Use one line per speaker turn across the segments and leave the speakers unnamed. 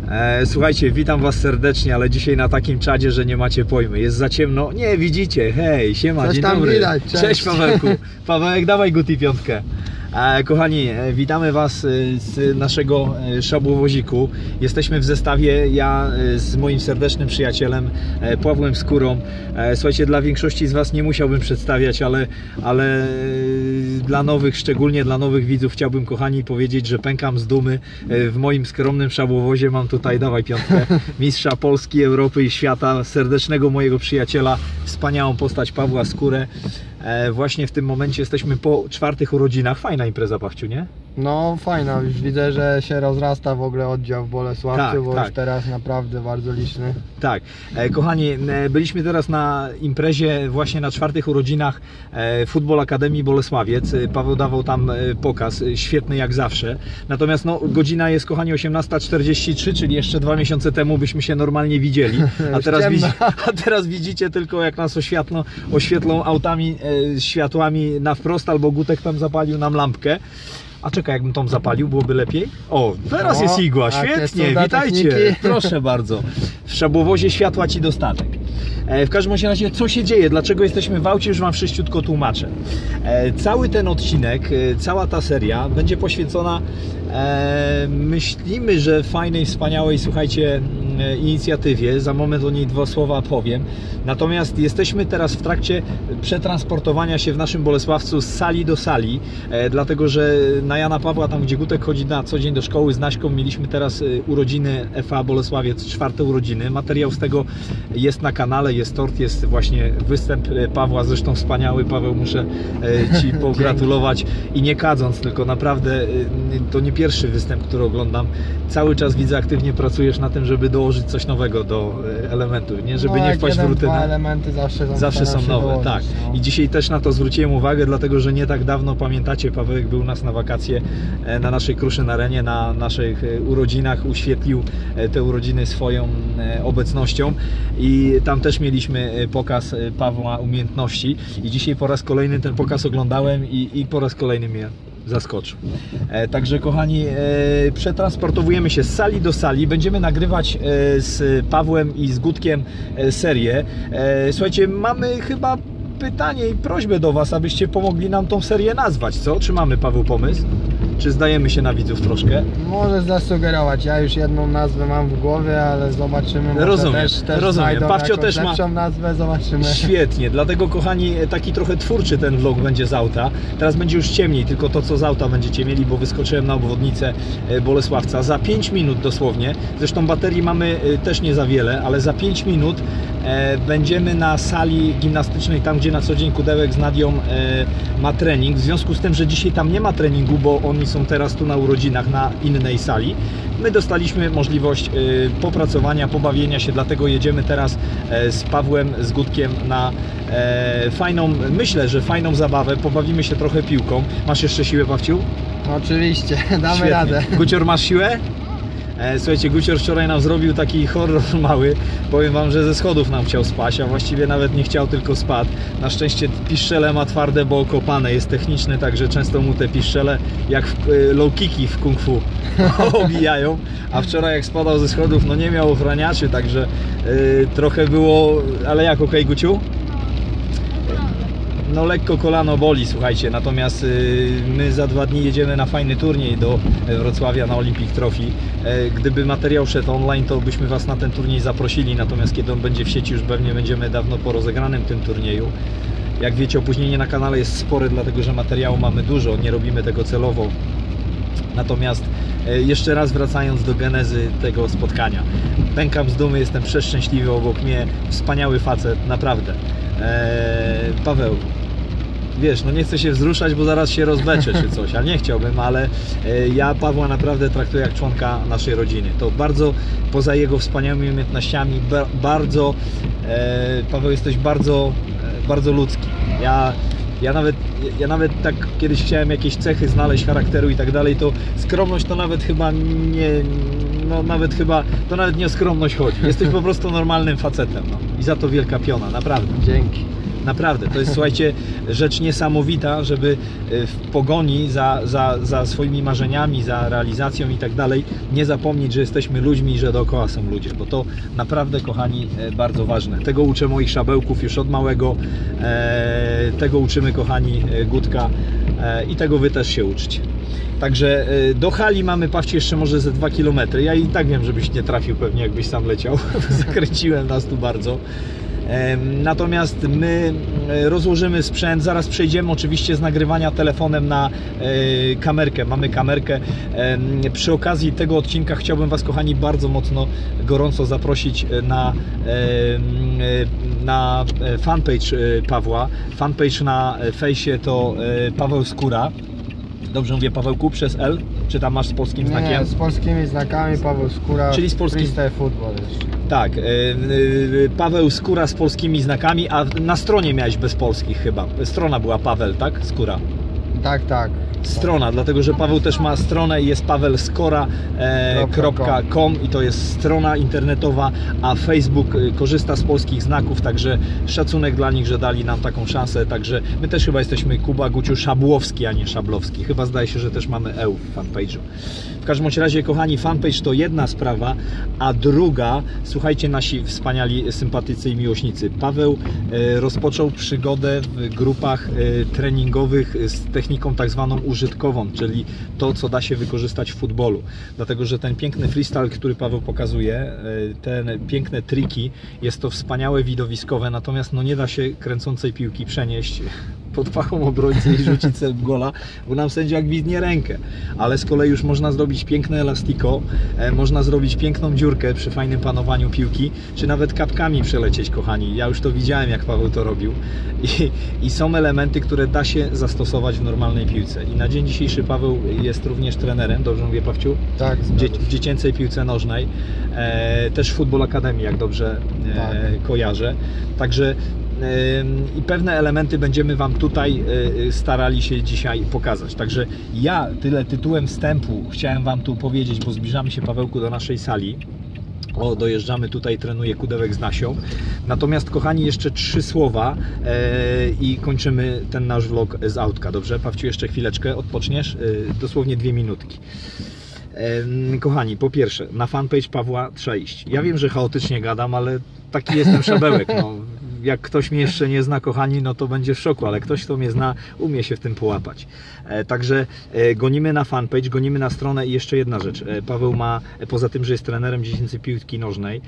Słuchajcie, witam was serdecznie, ale dzisiaj na takim czadzie, że nie macie pojmy. Jest za ciemno. Nie, widzicie. Hej, siema, dzień dobry.
Widać,
cześć Pawełku. Pawełek, dawaj Guti piątkę. Kochani, witamy was z naszego szabłowoziku. Jesteśmy w zestawie, ja z moim serdecznym przyjacielem Pawłem Skórą. Słuchajcie, dla większości z was nie musiałbym przedstawiać, ale dla nowych, szczególnie dla nowych widzów chciałbym, kochani, powiedzieć, że pękam z dumy. W moim skromnym szabłowozie mam tutaj, dawaj piątkę, mistrza Polski, Europy i świata, serdecznego mojego przyjaciela, wspaniałą postać Pawła Skórę. Właśnie w tym momencie jesteśmy po 4. urodzinach. Fajna impreza, Pawciu, nie?
No fajna, już widzę, że się rozrasta w ogóle oddział w Bolesławcu, bo już teraz naprawdę bardzo liczny. Tak,
kochani, byliśmy teraz na imprezie właśnie na 4. urodzinach Football Akademii Bolesławiec. Paweł dawał tam pokaz, świetny jak zawsze. Natomiast no, godzina jest, kochani, 18:43, czyli jeszcze 2 miesiące temu byśmy się normalnie widzieli. A teraz widzicie tylko, jak nas oświetlą autami, światłami na wprost, albo Gutek tam zapalił nam lampkę. A czekaj, jakbym tą zapalił, byłoby lepiej? O, teraz jest igła, świetnie, witajcie, proszę bardzo. W szabłowozie światła ci dostatek. W każdym razie, co się dzieje, dlaczego jesteśmy w aucie, już wam wszyściutko tłumaczę. Cały ten odcinek, cała ta seria będzie poświęcona, myślimy, że fajnej, wspaniałej, słuchajcie, inicjatywie. Za moment o niej 2 słowa powiem. Natomiast jesteśmy teraz w trakcie przetransportowania się w naszym Bolesławcu z sali do sali, dlatego że na Jana Pawła, tam gdzie Gutek chodzi na co dzień do szkoły z Naśką, mieliśmy teraz urodziny FA Bolesławiec, 4. urodziny. Materiał z tego jest na kanale, jest tort, jest właśnie występ Pawła, zresztą wspaniały. Paweł, muszę ci pogratulować i nie kadząc, tylko naprawdę to nie pierwszy występ, który oglądam. Cały czas widzę, aktywnie pracujesz na tym, żeby dołożyć coś nowego do elementu, nie? Żeby nie wpaść w rutynę.
Elementy zawsze są nowe, dołożyć,
tak.
No.
I dzisiaj też na to zwróciłem uwagę, dlatego że nie tak dawno, pamiętacie, Pawełek był u nas na wakacje na naszej Kruszyn Arenie, na naszych urodzinach, uświetlił te urodziny swoją obecnością i tam też mieliśmy pokaz Pawła umiejętności i dzisiaj po raz kolejny ten pokaz oglądałem i po raz kolejny mnie zaskoczył. Także, kochani, przetransportowujemy się z sali do sali. Będziemy nagrywać z Pawłem i z Gutkiem serię. Słuchajcie, mamy chyba pytanie i prośbę do was, abyście pomogli nam tą serię nazwać, co? Czy mamy, Paweł, pomysł? Czy zdajemy się na widzów troszkę?
Możesz zasugerować, ja już jedną nazwę mam w głowie, ale zobaczymy.
Rozumiem. Pawcio też ma
lepszą nazwę, zobaczymy.
Świetnie, dlatego, kochani, taki trochę twórczy ten vlog będzie z auta. Teraz będzie już ciemniej, tylko to co z auta będziecie mieli, bo wyskoczyłem na obwodnicę Bolesławca. Za 5 minut dosłownie, zresztą baterii mamy też nie za wiele, ale za 5 minut będziemy na sali gimnastycznej, tam gdzie na co dzień Kudełek z Nadią ma trening. W związku z tym, że dzisiaj tam nie ma treningu, bo oni są teraz tu na urodzinach na innej sali, my dostaliśmy możliwość popracowania, pobawienia się, dlatego jedziemy teraz z Pawłem, z Gutkiem na fajną, myślę, że fajną zabawę, pobawimy się trochę piłką. Masz jeszcze siłę, Pawciu?
Oczywiście, damy
Świetnie.
radę.
Gucior, masz siłę? Słuchajcie, Gucior wczoraj nam zrobił taki horror mały. Powiem wam, że ze schodów nam chciał spaść, a właściwie nawet nie chciał, tylko spadł. Na szczęście piszczele ma twarde, bo okopane, jest techniczny, także często mu te piszczele jak low kicki w kung fu obijają. A wczoraj jak spadał ze schodów, no nie miał ochraniaczy, także trochę było, ale jak, okej, Guciu? No lekko kolano boli, słuchajcie, natomiast my za 2 dni jedziemy na fajny turniej do Wrocławia na Olympic Trophy. Gdyby materiał szedł online, to byśmy was na ten turniej zaprosili, natomiast kiedy on będzie w sieci, już pewnie będziemy dawno po rozegranym tym turnieju. Jak wiecie, opóźnienie na kanale jest spore, dlatego że materiału mamy dużo, nie robimy tego celowo. Natomiast jeszcze raz wracając do genezy tego spotkania. Pękam z dumy, jestem przeszczęśliwy, obok mnie wspaniały facet, naprawdę. Paweł, wiesz, no nie chcę się wzruszać, bo zaraz się rozbeczę czy coś, ale nie chciałbym, ale ja Pawła naprawdę traktuję jak członka naszej rodziny. To bardzo, poza jego wspaniałymi umiejętnościami, bardzo, Paweł, jesteś bardzo, bardzo ludzki. Ja nawet tak kiedyś chciałem jakieś cechy znaleźć charakteru i tak dalej, to skromność to nawet chyba nie, no to nawet nie o skromność chodzi. Jesteś po prostu normalnym facetem, no. I za to wielka piona, naprawdę.
Dzięki.
Naprawdę, to jest, słuchajcie, rzecz niesamowita, żeby w pogoni za swoimi marzeniami, za realizacją i tak dalej, nie zapomnieć, że jesteśmy ludźmi i że dookoła są ludzie, bo to naprawdę, kochani, bardzo ważne. Tego uczę moich szabełków już od małego, tego uczymy, kochani, Gutka, i tego wy też się uczcie. Także do hali mamy, Pawcie, jeszcze może ze 2 km. Ja i tak wiem, żebyś nie trafił pewnie, jakbyś sam leciał. Zakręciłem nas tu bardzo. Natomiast my rozłożymy sprzęt, zaraz przejdziemy oczywiście z nagrywania telefonem na kamerkę. Mamy kamerkę. Przy okazji tego odcinka chciałbym was, kochani, bardzo mocno, gorąco zaprosić na fanpage Pawła. Fanpage na fejsie to Paweł Skóra. Dobrze mówię, Pawełku, przez L? Czy tam masz z polskim znakiem?
Nie, z polskimi znakami, Paweł Skóra,
czyli z polskim...
Freestyle Football jeszcze.
Tak, Paweł Skóra z polskimi znakami, a na stronie miałeś bez polskich chyba. Strona była Paweł, tak? Skóra.
Tak, tak.
Strona, dlatego że Paweł też ma stronę i jest pawelskora.com i to jest strona internetowa, a Facebook korzysta z polskich znaków, także szacunek dla nich, że dali nam taką szansę. Także my też chyba jesteśmy Kuba Guciu Szabłowski, a nie Szablowski. Chyba zdaje się, że też mamy EU w fanpage'u. W każdym razie, kochani, fanpage to jedna sprawa, a druga, słuchajcie, nasi wspaniali sympatycy i miłośnicy. Paweł rozpoczął przygodę w grupach treningowych z techniką tak zwaną użytkową, czyli to, co da się wykorzystać w futbolu. Dlatego, że ten piękny freestyle, który Paweł pokazuje, te piękne triki, jest to wspaniałe widowiskowe, natomiast no nie da się kręcącej piłki przenieść pod pachą obrońcy i rzucić sobie gola, bo nam sędzia gwizdnie rękę. Ale z kolei już można zrobić piękne elastiko, można zrobić piękną dziurkę przy fajnym panowaniu piłki, czy nawet kapkami przelecieć, kochani. Ja już to widziałem, jak Paweł to robił. I są elementy, które da się zastosować w normalnej piłce. I na dzień dzisiejszy Paweł jest również trenerem, dobrze mówię, Pawciu?
Tak.
W dziecięcej piłce nożnej. Też w Football Academy, jak dobrze kojarzę. Także i pewne elementy będziemy wam tutaj starali się dzisiaj pokazać. Także ja tyle tytułem wstępu chciałem wam tu powiedzieć, bo zbliżamy się, Pawełku, do naszej sali. O, dojeżdżamy tutaj, trenuje Kudełek z Nasią. Natomiast, kochani, jeszcze 3 słowa i kończymy ten nasz vlog z autka. Dobrze? Pawciu, jeszcze chwileczkę, odpoczniesz? Dosłownie 2 minutki. Kochani, po pierwsze, na fanpage Pawła trzeba iść. Ja wiem, że chaotycznie gadam, ale taki jestem szabełek. No. Jak ktoś mnie jeszcze nie zna, kochani, no to będzie w szoku, ale ktoś, kto mnie zna, umie się w tym połapać. Także gonimy na fanpage, gonimy na stronę i jeszcze jedna rzecz. Paweł ma, poza tym, że jest trenerem dziecięcej piłki nożnej,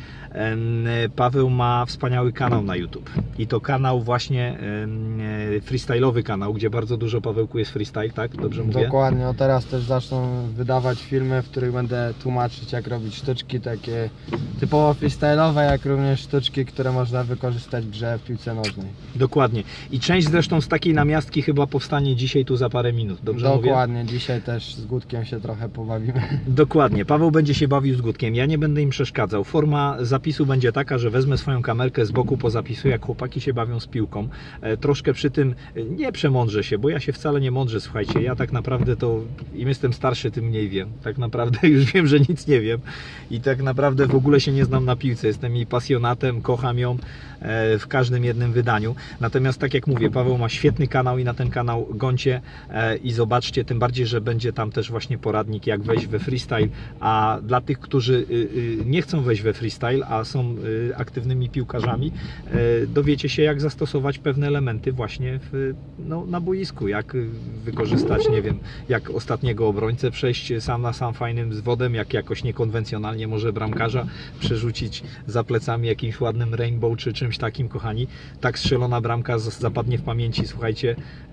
Paweł ma wspaniały kanał na YouTube. I to kanał właśnie freestyle'owy kanał, gdzie bardzo dużo, Pawełku, jest freestyle, tak? Dobrze mówię?
Dokładnie, no teraz też zaczną wydawać filmy, w których będę tłumaczyć, jak robić sztuczki takie typowo freestyle'owe, jak również sztuczki, które można wykorzystać w grze w piłce nożnej.
Dokładnie. I część zresztą z takiej namiastki chyba powstanie dzisiaj tu za parę minut. Dobrze
Dokładnie.
mówię?
Dzisiaj też z Gutkiem się trochę pobawimy.
Dokładnie. Paweł będzie się bawił z Gutkiem. Ja nie będę im przeszkadzał. Forma zapisu będzie taka, że wezmę swoją kamerkę z boku, pozapisuję, jak chłopaki się bawią z piłką. Troszkę przy tym nie przemądrzę się, bo ja się wcale nie mądrzę, słuchajcie. Ja tak naprawdę to, im jestem starszy, tym mniej wiem. Tak naprawdę już wiem, że nic nie wiem. I tak naprawdę w ogóle się nie znam na piłce. Jestem jej pasjonatem, kocham ją w każdym jednym wydaniu. Natomiast tak jak mówię, Paweł ma świetny kanał i na ten kanał gońcie i zobaczcie, tym bardziej, że będzie tam też właśnie poradnik, jak wejść we freestyle, a dla tych, którzy nie chcą wejść we freestyle, a są aktywnymi piłkarzami, dowiecie się, jak zastosować pewne elementy właśnie na boisku, jak wykorzystać, nie wiem, jak ostatniego obrońcę przejść sam na sam fajnym zwodem, jak jakoś niekonwencjonalnie może bramkarza przerzucić za plecami jakimś ładnym rainbow czy czymś takim, kochani. Tak strzelona bramka zapadnie w pamięci, słuchajcie,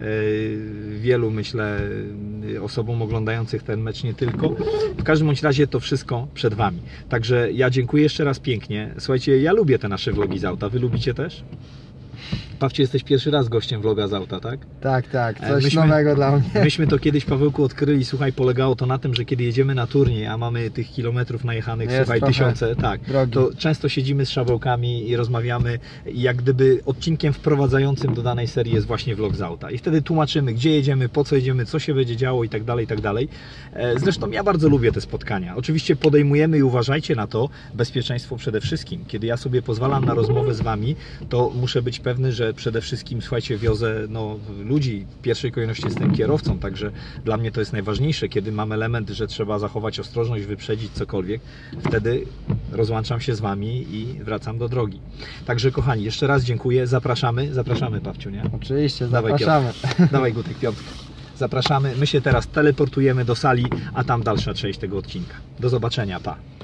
wielu, myślę, osobom oglądających ten mecz, nie tylko. W każdym bądź razie to wszystko przed wami. Także ja dziękuję jeszcze raz pięknie. Słuchajcie, ja lubię te nasze vlogi z auta. Wy lubicie też? Pawcie, jesteś pierwszy raz gościem vloga z auta, tak?
Tak, coś nowego dla mnie.
Myśmy to kiedyś, Pawełku, odkryli. Słuchaj, polegało to na tym, że kiedy jedziemy na turniej, a mamy tych kilometrów najechanych, słuchaj, tysiące, tak, to często siedzimy z szabełkami i rozmawiamy, i jak gdyby odcinkiem wprowadzającym do danej serii jest właśnie vlog z auta. I wtedy tłumaczymy, gdzie jedziemy, po co jedziemy, co się będzie działo i tak dalej, i tak dalej. Zresztą ja bardzo lubię te spotkania. Oczywiście podejmujemy i uważajcie na to, bezpieczeństwo przede wszystkim. Kiedy ja sobie pozwalam na rozmowę z wami, to muszę być pewny, że że przede wszystkim, słuchajcie, wiozę ludzi, w pierwszej kolejności jestem kierowcą, także dla mnie to jest najważniejsze, kiedy mam element, że trzeba zachować ostrożność, wyprzedzić cokolwiek, wtedy rozłączam się z Wami i wracam do drogi. Także kochani, jeszcze raz dziękuję, zapraszamy, Pawciu, nie?
Oczywiście,
Dawaj,
zapraszamy.
Dawaj Gutek, Piotr. Zapraszamy, my się teraz teleportujemy do sali, a tam dalsza część tego odcinka. Do zobaczenia, pa!